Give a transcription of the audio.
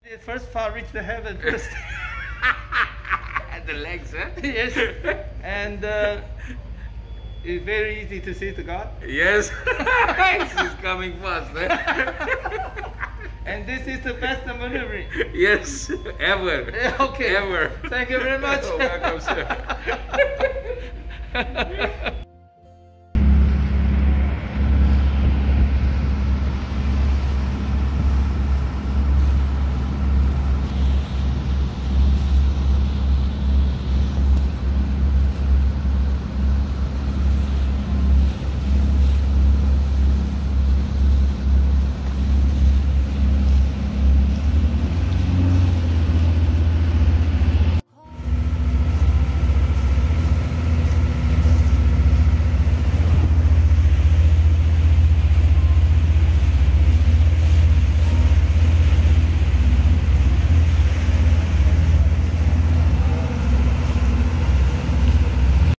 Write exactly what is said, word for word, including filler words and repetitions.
First far reach the heaven first. The legs, huh? Yes. And uh, it's very easy to see to God. Yes. She's coming fast, huh? And this is the best maneuvering. Yes, ever. Okay. Ever. Thank you very much. Welcome, sir.